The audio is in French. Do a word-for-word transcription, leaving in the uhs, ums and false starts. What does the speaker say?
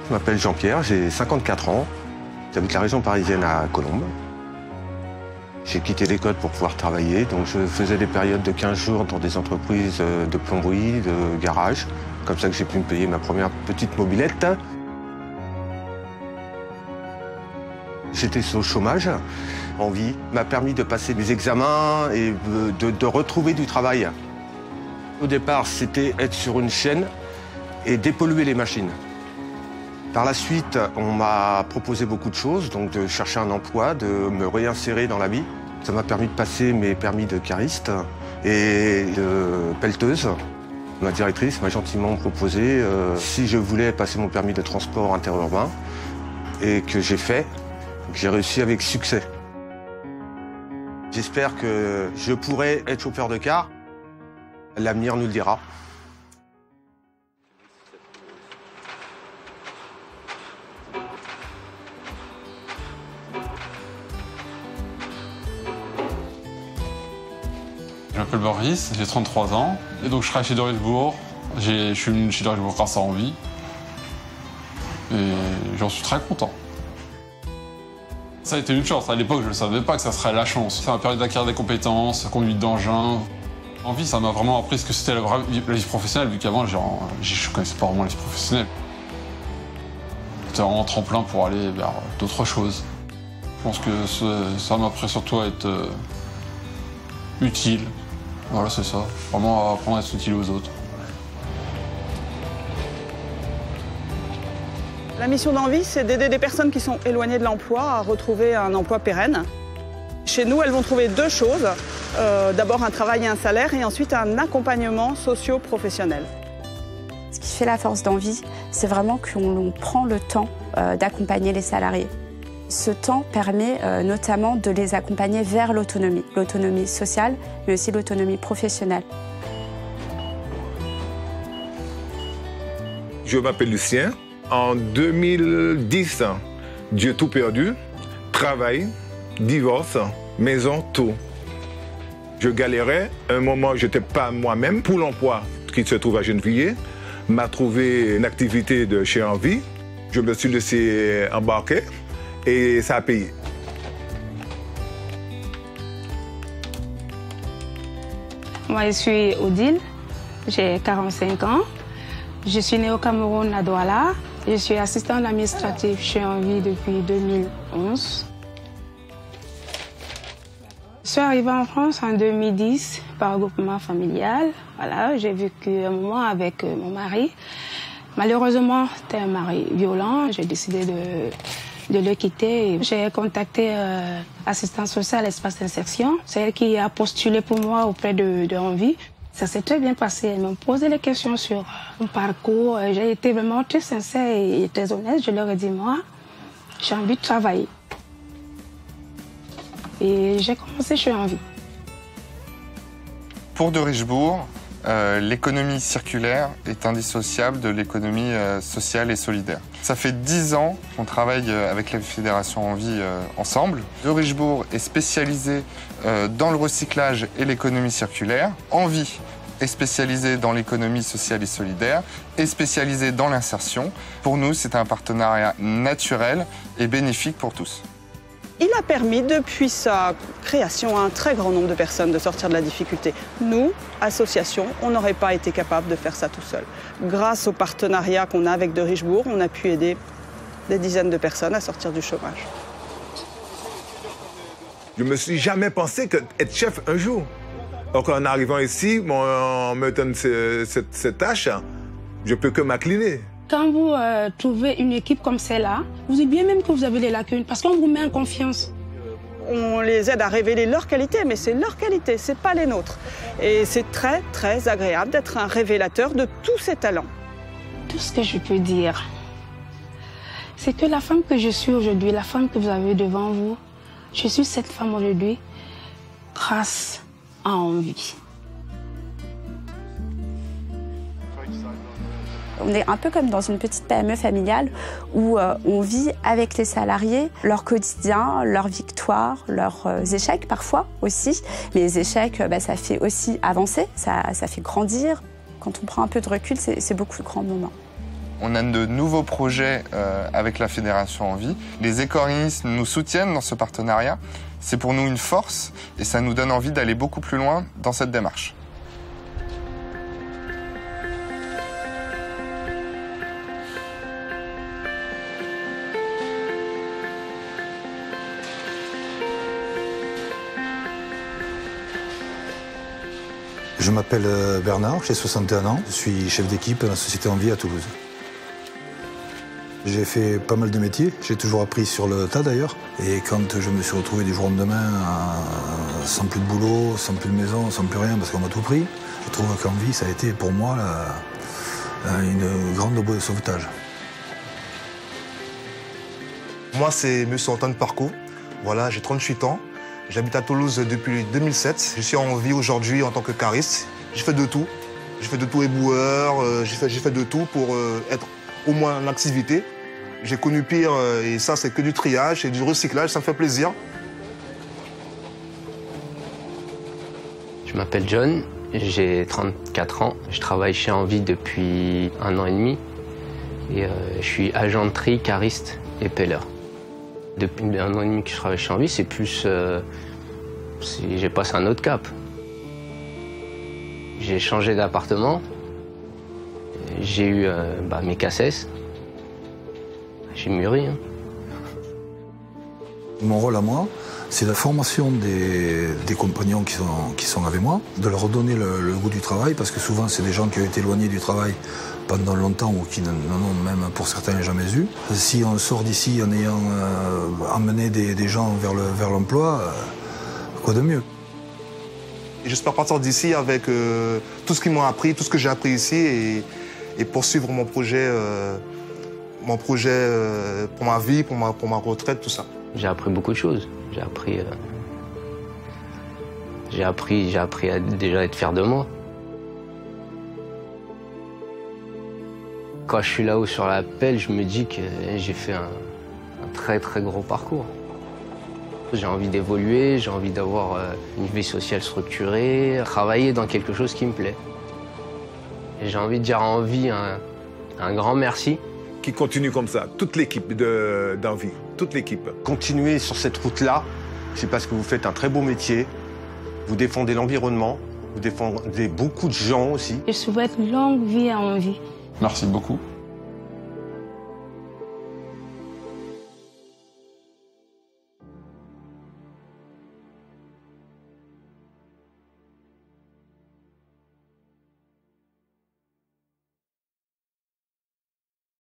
Je m'appelle Jean-Pierre, j'ai cinquante-quatre ans. J'habite la région parisienne à Colombes. J'ai quitté l'école pour pouvoir travailler, donc je faisais des périodes de quinze jours dans des entreprises de plomberie, de garage. Comme ça que j'ai pu me payer ma première petite mobilette. J'étais au chômage. Envie m'a permis de passer des examens et de, de retrouver du travail. Au départ, c'était être sur une chaîne et dépolluer les machines. Par la suite, on m'a proposé beaucoup de choses, donc de chercher un emploi, de me réinsérer dans la vie. Ça m'a permis de passer mes permis de cariste et de pelleteuse. Ma directrice m'a gentiment proposé euh, si je voulais passer mon permis de transport interurbain et que j'ai fait, que j'ai réussi avec succès. J'espère que je pourrai être chauffeur de car. L'avenir nous le dira. Je m'appelle Boris, j'ai trente-trois ans, et donc je travaille chez De Richebourg. Je suis venu chez De Richebourg grâce à Envie, et j'en suis très content. Ça a été une chance, à l'époque je ne le savais pas que ça serait la chance. Ça m'a permis d'acquérir des compétences, conduite d'engin. Envie, ça m'a vraiment appris ce que c'était la, vraie vie, la vie professionnelle, vu qu'avant je ne connaissais pas vraiment la vie professionnelle. C'était vraiment un tremplin pour aller vers d'autres choses. Je pense que ça m'a appris surtout à être euh, utile. Voilà, c'est ça. Vraiment apprendre à être utile aux autres. La mission d'Envie, c'est d'aider des personnes qui sont éloignées de l'emploi à retrouver un emploi pérenne. Chez nous, elles vont trouver deux choses. Euh, D'abord un travail et un salaire, et ensuite un accompagnement socio-professionnel. Ce qui fait la force d'Envie, c'est vraiment qu'on prend le temps euh, d'accompagner les salariés. Ce temps permet euh, notamment de les accompagner vers l'autonomie, l'autonomie sociale, mais aussi l'autonomie professionnelle. Je m'appelle Lucien. En deux mille dix, Dieu tout perdu, travail, divorce, maison, tout. Je galérais. Un moment, je n'étais pas moi-même. Pour l'emploi qui se trouve à Gennevilliers, m'a trouvé une activité de chez Envie. Je me suis laissé embarquer. Et ça a payé. Moi, je suis Odile, j'ai quarante-cinq ans. Je suis née au Cameroun, à Douala. Je suis assistante administrative chez Envie depuis deux mille onze. Je suis arrivée en France en deux mille dix par regroupement familial. Voilà, j'ai vécu un moment avec mon mari. Malheureusement, c'était un mari violent. J'ai décidé de... de le quitter. J'ai contacté euh, l'assistance sociale Espace d'Insertion. C'est elle qui a postulé pour moi auprès de, de Envie. Ça s'est très bien passé. Elles m'ont posé des questions sur mon parcours. J'ai été vraiment très sincère et très honnête. Je leur ai dit, moi, j'ai envie de travailler. Et j'ai commencé chez Envie. Pour De Richebourg, Euh, l'économie circulaire est indissociable de l'économie euh, sociale et solidaire. Ça fait dix ans qu'on travaille euh, avec la Fédération Envie euh, ensemble. De Richebourg est spécialisé euh, dans le recyclage et l'économie circulaire. Envie est spécialisé dans l'économie sociale et solidaire et spécialisé dans l'insertion. Pour nous, c'est un partenariat naturel et bénéfique pour tous. Il a permis, depuis sa création, à un très grand nombre de personnes de sortir de la difficulté. Nous, association, on n'aurait pas été capable de faire ça tout seul. Grâce au partenariat qu'on a avec De Richebourg, on a pu aider des dizaines de personnes à sortir du chômage. Je me suis jamais pensé que être chef un jour. Donc en arrivant ici, on me donne cette, cette tâche, je peux que m'incliner. Quand vous euh, trouvez une équipe comme celle-là, vous dites bien même que vous avez des lacunes, parce qu'on vous met en confiance. On les aide à révéler leurs qualités, mais c'est leurs qualités, c'est pas les nôtres. Et c'est très, très agréable d'être un révélateur de tous ces talents. Tout ce que je peux dire, c'est que la femme que je suis aujourd'hui, la femme que vous avez devant vous, je suis cette femme aujourd'hui grâce à Envie. On est un peu comme dans une petite P M E familiale où euh, on vit avec les salariés leur quotidien, leurs victoires, leurs euh, échecs parfois aussi. Mais les échecs, bah, ça fait aussi avancer, ça, ça fait grandir. Quand on prend un peu de recul, c'est beaucoup de grands moments. On a de nouveaux projets euh, avec la Fédération Envie. Les éco-organismes nous soutiennent dans ce partenariat. C'est pour nous une force et ça nous donne envie d'aller beaucoup plus loin dans cette démarche. Je m'appelle Bernard, j'ai soixante et un ans, je suis chef d'équipe à la société Envie à Toulouse. J'ai fait pas mal de métiers, j'ai toujours appris sur le tas d'ailleurs. Et quand je me suis retrouvé du jour au lendemain euh, sans plus de boulot, sans plus de maison, sans plus rien parce qu'on m'a tout pris, je trouve qu'Envie ça a été pour moi la, la, une grande bouée de sauvetage. Moi c'est M. Antoine Parco, voilà, j'ai trente-huit ans. J'habite à Toulouse depuis deux mille sept. Je suis en vie aujourd'hui en tant que cariste. J'ai fait de tout. J'ai fait de tout éboueur, euh, j'ai fait, j'ai fait de tout pour euh, être au moins en activité. J'ai connu pire euh, et ça, c'est que du triage et du recyclage, ça me fait plaisir. Je m'appelle John, j'ai trente-quatre ans. Je travaille chez Envie depuis un an et demi. Et euh, je suis agent de tri, cariste et peller. Depuis un an et demi que je travaille chez Envie, c'est plus... Euh, j'ai passé un autre cap. J'ai changé d'appartement. J'ai eu euh, bah, mes cassettes. J'ai mûri. Hein. Mon rôle à moi, c'est la formation des, des compagnons qui sont, qui sont avec moi, de leur donner le, le goût du travail, parce que souvent c'est des gens qui ont été éloignés du travail pendant longtemps ou qui n'en ont même pour certains jamais eu. Si on sort d'ici en ayant euh, emmené des, des gens vers le, vers l'emploi, euh, quoi de mieux? J'espère partir d'ici avec euh, tout ce qu'ils m'ont appris, tout ce que j'ai appris ici et, et poursuivre mon projet, euh, mon projet euh, pour ma vie, pour ma, pour ma retraite, tout ça. J'ai appris beaucoup de choses. J'ai appris, euh, j'ai appris, j'ai appris à déjà être fier de moi. Quand je suis là-haut sur la pelle, je me dis que j'ai fait un, un très très gros parcours. J'ai envie d'évoluer, j'ai envie d'avoir euh, une vie sociale structurée, travailler dans quelque chose qui me plaît. Et j'ai envie de dire à Envie un, un grand merci. Qui continue comme ça, toute l'équipe d'Envie, toute l'équipe. Continuez sur cette route-là, c'est parce que vous faites un très beau métier, vous défendez l'environnement, vous défendez beaucoup de gens aussi. Je souhaite longue vie à Envie. Merci beaucoup.